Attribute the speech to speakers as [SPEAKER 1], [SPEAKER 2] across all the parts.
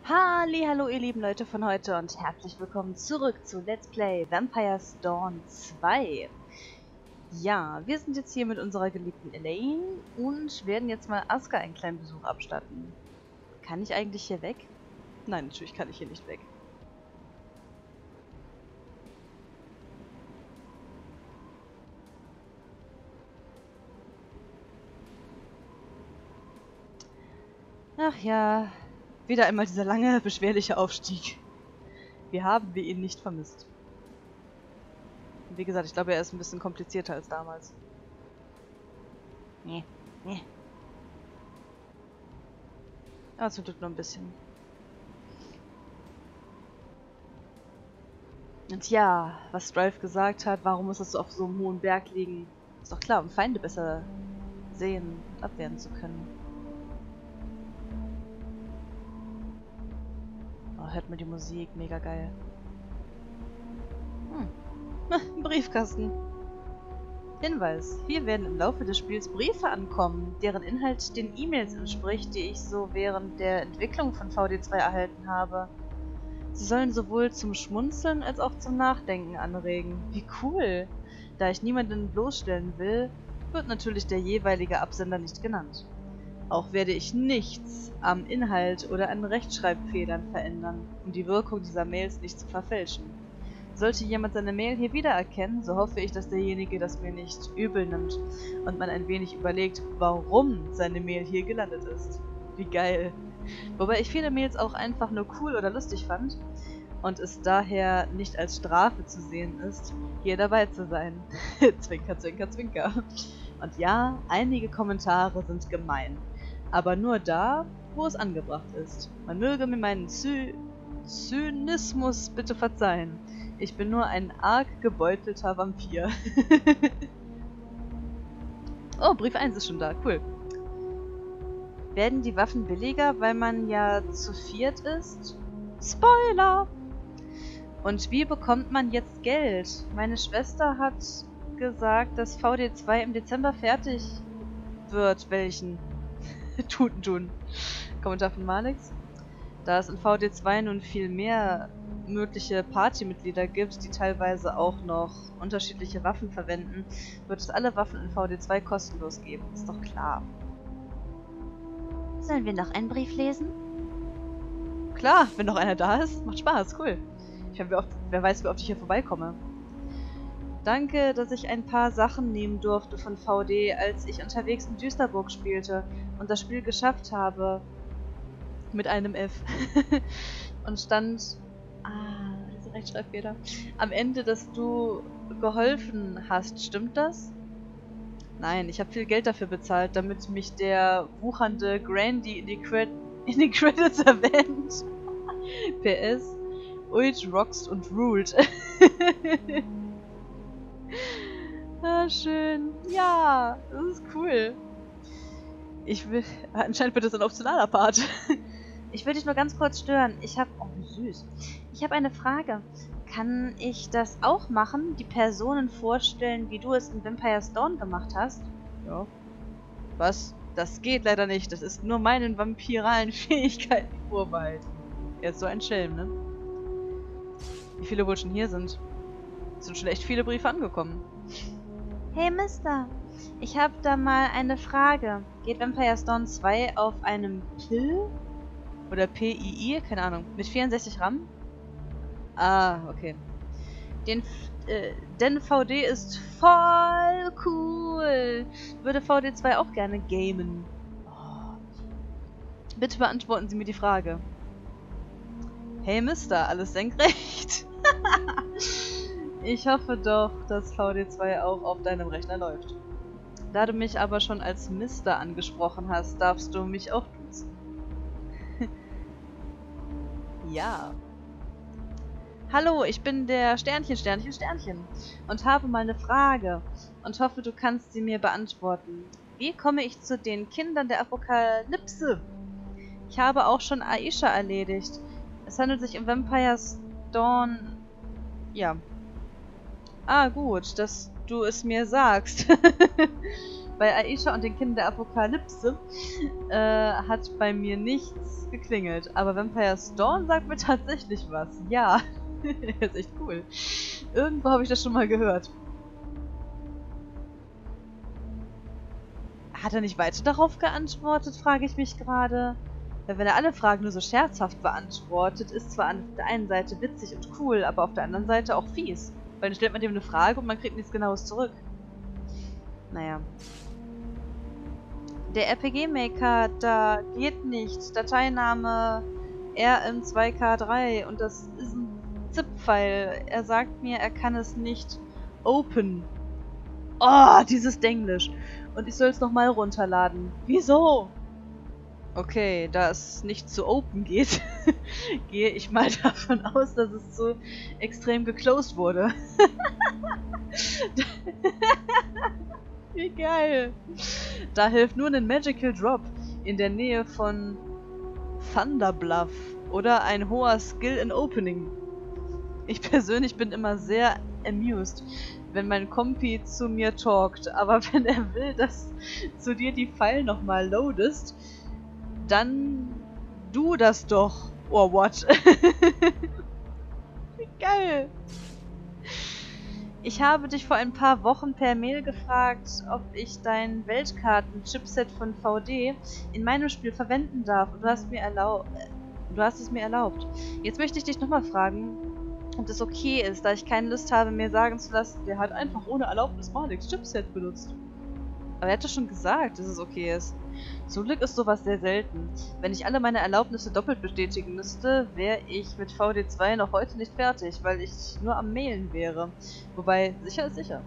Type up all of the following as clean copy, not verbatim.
[SPEAKER 1] Hallo ihr lieben Leute von heute und herzlich willkommen zurück zu Let's Play Vampire's Dawn 2. Ja, wir sind jetzt hier mit unserer geliebten Elaine und werden jetzt mal Aska einen kleinen Besuch abstatten. Kann ich eigentlich hier weg? Nein, natürlich kann ich hier nicht weg. Ach ja, wieder einmal dieser lange, beschwerliche Aufstieg. Wir haben ihn nicht vermisst. Wie gesagt, ich glaube, er ist ein bisschen komplizierter als damals. Nee. Aber es tut nur ein bisschen. Und ja, was Strife gesagt hat, warum muss es auf so einem hohen Berg liegen? Ist doch klar, um Feinde besser sehen und abwehren zu können. Oh, hört mal die Musik, mega geil. Briefkasten. Hinweis: Hier werden im Laufe des Spiels Briefe ankommen, deren Inhalt den E-Mails entspricht, die ich so während der Entwicklung von VD2 erhalten habe. Sie sollen sowohl zum Schmunzeln als auch zum Nachdenken anregen. Wie cool! Da ich niemanden bloßstellen will, wird natürlich der jeweilige Absender nicht genannt. Auch werde ich nichts am Inhalt oder an Rechtschreibfehlern verändern, um die Wirkung dieser Mails nicht zu verfälschen. Sollte jemand seine Mail hier wiedererkennen, so hoffe ich, dass derjenige das mir nicht übel nimmt und man ein wenig überlegt, warum seine Mail hier gelandet ist. Wie geil! Wobei ich viele Mails auch einfach nur cool oder lustig fand und es daher nicht als Strafe zu sehen ist, hier dabei zu sein. Zwinker, zwinker, zwinker. Und ja, einige Kommentare sind gemein, aber nur da, wo es angebracht ist. Man möge mir meinen Zynismus bitte verzeihen. Ich bin nur ein arg gebeutelter Vampir. Oh, Brief 1 ist schon da, cool. Werden die Waffen billiger, weil man ja zu viert ist? Spoiler! Und wie bekommt man jetzt Geld? Meine Schwester hat gesagt, dass VD2 im Dezember fertig wird. Welchen? Tun. Kommentar von Malix. Da es in VD2 nun viel mehr mögliche Partymitglieder gibt, die teilweise auch noch unterschiedliche Waffen verwenden, wird es alle Waffen in VD2 kostenlos geben. Ist doch klar. Sollen wir noch einen Brief lesen? Klar, wenn noch einer da ist. Macht Spaß, cool. Wer weiß, wie oft ich hier vorbeikomme. Danke, dass ich ein paar Sachen nehmen durfte von VD, als ich unterwegs in Düsterburg spielte und das Spiel geschafft habe. Mit einem F. Und stand... diese Rechtschreibfehler. Am Ende, dass du geholfen hast, stimmt das? Nein, ich habe viel Geld dafür bezahlt, damit mich der wuchernde Grandy in die Credits erwähnt. PS, Ult rockst und ruled. Ah, schön. Ja, das ist cool. Anscheinend wird das ein optionaler Part. Ich will dich nur ganz kurz stören. Oh, wie süß. Ich habe eine Frage. Kann ich das auch machen? Die Personen vorstellen, wie du es in Vampire's Dawn gemacht hast? Ja. Was? Das geht leider nicht. Das ist nur meinen vampiralen Fähigkeiten vorbehalten. Er ist so ein Schelm, ne? Wie viele wohl schon hier sind? Es sind schon echt viele Briefe angekommen. Hey Mister, ich habe da mal eine Frage. Geht Vampire's Dawn 2 auf einem Pill? Oder PII? Keine Ahnung. Mit 64 RAM? Ah, okay. Denn VD ist voll cool. Würde VD2 auch gerne gamen. Oh. Bitte beantworten Sie mir die Frage. Hey Mister, alles senkrecht? Ich hoffe doch, dass VD2 auch auf deinem Rechner läuft. Da du mich aber schon als Mister angesprochen hast, darfst du mich auch duzen. Ja. Hallo, ich bin der Sternchen und habe mal eine Frage und hoffe, du kannst sie mir beantworten. Wie komme ich zu den Kindern der Apokalypse? Ich habe auch schon Aisha erledigt. Es handelt sich um Vampire's Dawn... Ja. Ah, gut, dass du es mir sagst. Bei Aisha und den Kindern der Apokalypse hat bei mir nichts geklingelt. Aber Vampire's Dawn sagt mir tatsächlich was. Ja, das ist echt cool. Irgendwo habe ich das schon mal gehört. Hat er nicht weiter darauf geantwortet, frage ich mich gerade. Weil wenn er alle Fragen nur so scherzhaft beantwortet, ist zwar an der einen Seite witzig und cool, aber auf der anderen Seite auch fies. Weil dann stellt man dem eine Frage und man kriegt nichts Genaues zurück. Naja. Der RPG-Maker, da geht nicht. Dateiname RM2K3 und das ist ein ZIP-File. Er sagt mir, er kann es nicht open. Oh, dieses Denglisch. Und ich soll es nochmal runterladen. Wieso? Okay, da es nicht zu open geht, gehe ich mal davon aus, dass es so extrem geclosed wurde. Wie geil! Da hilft nur ein Magical Drop in der Nähe von Thunderbluff oder ein hoher Skill in Opening. Ich persönlich bin immer sehr amused, wenn mein Kompi zu mir talkt, aber wenn er will, dass zu dir die File nochmal loadest, dann du das doch. Oh, what? Wie geil! Ich habe dich vor ein paar Wochen per Mail gefragt, ob ich dein Weltkarten-Chipset von VD in meinem Spiel verwenden darf. Und du hast es mir erlaubt. Jetzt möchte ich dich nochmal fragen, ob das okay ist, da ich keine Lust habe, mir sagen zu lassen, der hat einfach ohne Erlaubnis Malex Chipset benutzt. Aber er hat doch schon gesagt, dass es okay ist. Zum Glück ist sowas sehr selten. Wenn ich alle meine Erlaubnisse doppelt bestätigen müsste, wäre ich mit VD2 noch heute nicht fertig, weil ich nur am Mailen wäre. Wobei, sicher ist sicher.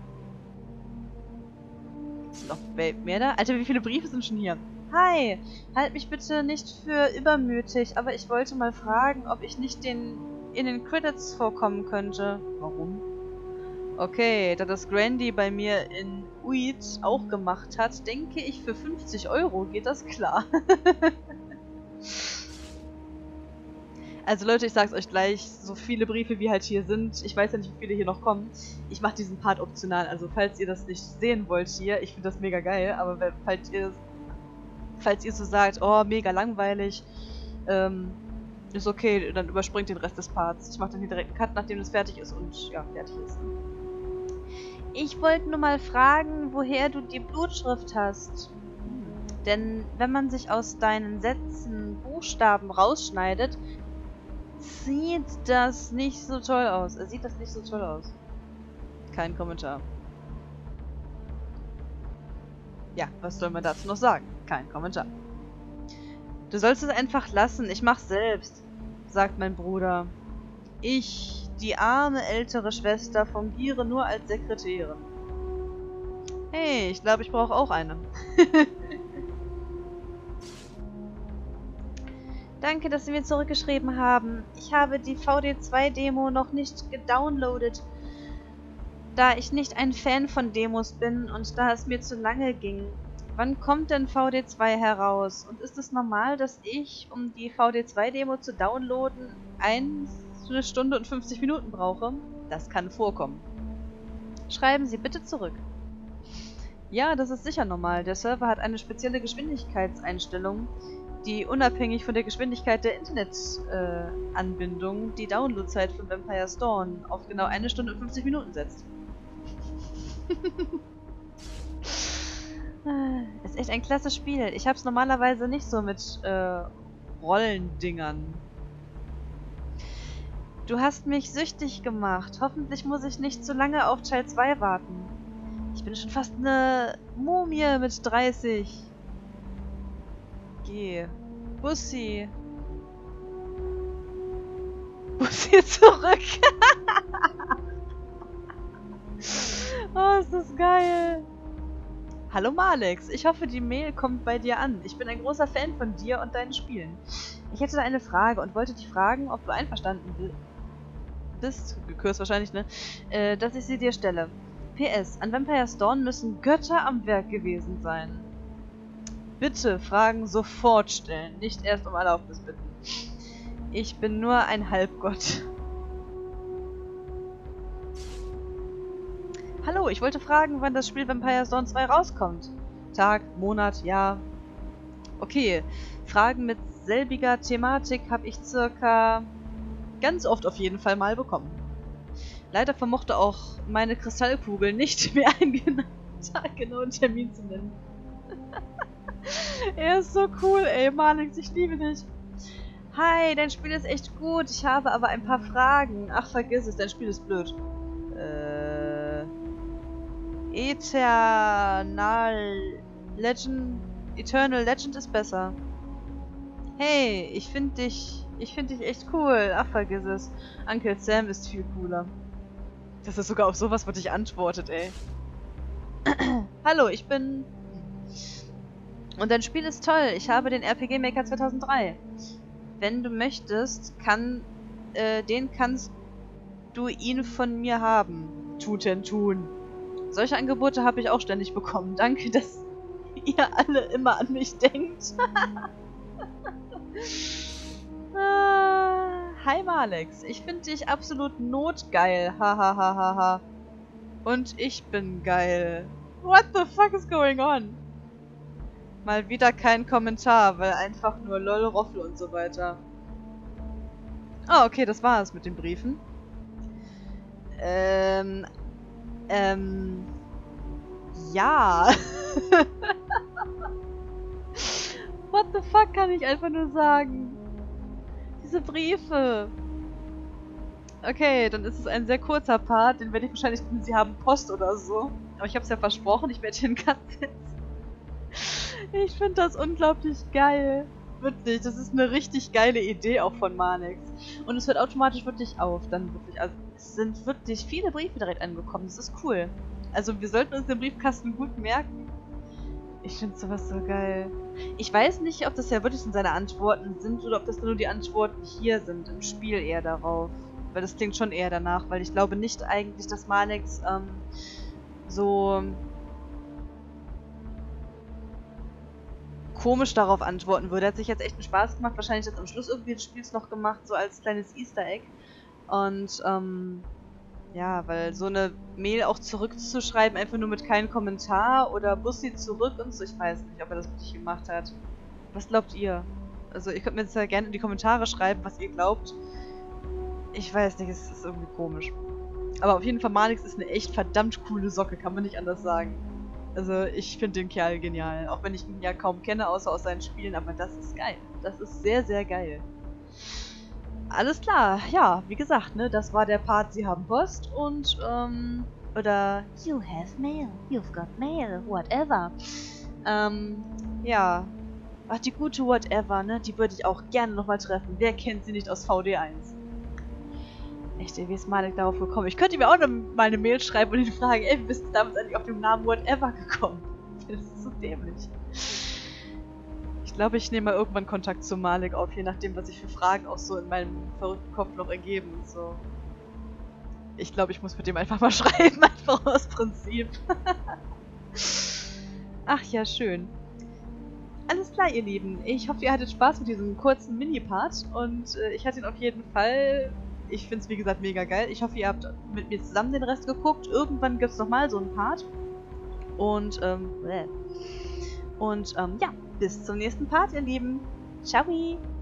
[SPEAKER 1] Ist noch mehr da? Alter, wie viele Briefe sind schon hier? Hi! Halt mich bitte nicht für übermütig, aber ich wollte mal fragen, ob ich nicht in den Credits vorkommen könnte. Warum? Okay, da das Grandy bei mir in Uit auch gemacht hat, denke ich, für 50 € geht das klar. Also Leute, ich sag's euch gleich, so viele Briefe wie halt hier sind, ich weiß ja nicht, wie viele hier noch kommen, ich mache diesen Part optional, also falls ihr das nicht sehen wollt hier, ich finde das mega geil, aber falls ihr so sagt, oh, mega langweilig, ist okay, dann überspringt den Rest des Parts. Ich mache dann hier direkt einen Cut, nachdem das fertig ist und ja, fertig ist. Ich wollte nur mal fragen, woher du die Blutschrift hast. Denn wenn man sich aus deinen Sätzen Buchstaben rausschneidet, sieht das nicht so toll aus. Kein Kommentar. Ja, was soll man dazu noch sagen? Kein Kommentar. Du sollst es einfach lassen, ich mach's selbst, sagt mein Bruder. Ich, die arme ältere Schwester, fungiere nur als Sekretärin. Hey, ich glaube, ich brauche auch eine. Danke, dass Sie mir zurückgeschrieben haben. Ich habe die VD2-Demo noch nicht gedownloadet, da ich nicht ein Fan von Demos bin und da es mir zu lange ging. Wann kommt denn VD2 heraus? Und ist es normal, dass ich, um die VD2-Demo zu downloaden, 1 Stunde und 50 Minuten brauche? Das kann vorkommen. Schreiben Sie bitte zurück. Ja, das ist sicher normal. Der Server hat eine spezielle Geschwindigkeitseinstellung, die unabhängig von der Geschwindigkeit der Internetanbindung die Downloadzeit von Vampire's Dawn auf genau 1 Stunde und 50 Minuten setzt. Ist echt ein klasse Spiel. Ich hab's normalerweise nicht so mit Rollendingern. Du hast mich süchtig gemacht. Hoffentlich muss ich nicht zu lange auf Teil 2 warten. Ich bin schon fast eine Mumie mit 30. Geh. Bussi. Bussi zurück. Oh, ist das geil. Hallo Malex, ich hoffe die Mail kommt bei dir an. Ich bin ein großer Fan von dir und deinen Spielen. Ich hätte da eine Frage und wollte dich fragen, ob du einverstanden bist, gekürzt wahrscheinlich, ne, dass ich sie dir stelle. PS, an Vampire's Dawn müssen Götter am Werk gewesen sein. Bitte Fragen sofort stellen, nicht erst um Erlaubnis bitten. Ich bin nur ein Halbgott. Hallo, ich wollte fragen, wann das Spiel Vampire's Dawn 2 rauskommt. Tag, Monat, Jahr. Okay, Fragen mit selbiger Thematik habe ich circa ganz oft auf jeden Fall mal bekommen. Leider vermochte auch meine Kristallkugel nicht mehr einen genauen Termin zu nennen. Er ist so cool, ey, Malix, ich liebe dich. Hi, dein Spiel ist echt gut, ich habe aber ein paar Fragen. Ach, vergiss es, dein Spiel ist blöd. Eternal Legend ist besser. Hey, ich finde dich echt cool. Ach, vergiss es. Uncle Sam ist viel cooler. Dass er sogar auf sowas wird dich antwortet, ey. Hallo, ich bin... Und dein Spiel ist toll. Ich habe den RPG Maker 2003. Wenn du möchtest, kannst du ihn von mir haben. Tun. Solche Angebote habe ich auch ständig bekommen. Danke, dass ihr alle immer an mich denkt. Hi Malex, ich finde dich absolut notgeil. Hahaha. Und ich bin geil. What the fuck is going on? Mal wieder kein Kommentar, weil einfach nur lol, Roffel und so weiter. Ah, okay, das war es mit den Briefen. Ja. What the fuck kann ich einfach nur sagen? Diese Briefe. Okay, dann ist es ein sehr kurzer Part, den werde ich wahrscheinlich, sie haben Post oder so. Aber ich habe es ja versprochen, ich werde hier einen Cut setzen. Ich finde das unglaublich geil. Wirklich, das ist eine richtig geile Idee auch von Manix. Und es hört automatisch wirklich auf, dann wirklich. Also es sind wirklich viele Briefe direkt angekommen, das ist cool. Also wir sollten uns den Briefkasten gut merken. Ich finde sowas so geil. Ich weiß nicht, ob das ja wirklich in seine Antworten sind oder ob das nur die Antworten hier sind, im Spiel eher darauf. Weil das klingt schon eher danach, weil ich glaube nicht eigentlich, dass Manix so komisch darauf antworten würde. Er hat sich jetzt echt einen Spaß gemacht, wahrscheinlich das am Schluss irgendwie des Spiels noch gemacht, so als kleines Easter Egg. Und ja, weil so eine Mail auch zurückzuschreiben, einfach nur mit keinem Kommentar oder Bussi zurück und so, ich weiß nicht, ob er das wirklich gemacht hat. Was glaubt ihr? Also ihr könnt mir jetzt ja gerne in die Kommentare schreiben, was ihr glaubt. Ich weiß nicht, es ist irgendwie komisch. Aber auf jeden Fall, Manix ist eine echt verdammt coole Socke, kann man nicht anders sagen. Also ich finde den Kerl genial, auch wenn ich ihn ja kaum kenne, außer aus seinen Spielen, aber das ist geil. Das ist sehr, sehr geil. Alles klar, ja, wie gesagt, ne, das war der Part, sie haben Post und, oder You have mail, you've got mail, whatever. Ja, ach, die gute Whatever, ne, die würde ich auch gerne nochmal treffen. Wer kennt sie nicht aus VD1? Echt, ey, wie ist Malik darauf gekommen? Ich könnte mir auch mal eine Mail schreiben und ihn fragen, ey, wie bist du damals eigentlich auf den Namen Whatever gekommen? Das ist so dämlich. Ich glaube, ich nehme mal irgendwann Kontakt zu Malik auf, je nachdem, was sich für Fragen auch so in meinem verrückten Kopf noch ergeben und so. Ich glaube, ich muss mit dem einfach mal schreiben, einfach aus Prinzip. Ach ja, schön. Alles klar, ihr Lieben. Ich hoffe, ihr hattet Spaß mit diesem kurzen Mini-Part und ich hatte ihn auf jeden Fall. Ich finde es, wie gesagt, mega geil. Ich hoffe, ihr habt mit mir zusammen den Rest geguckt. Irgendwann gibt es nochmal so einen Part. Und, ja, bis zum nächsten Part, ihr Lieben. Ciao!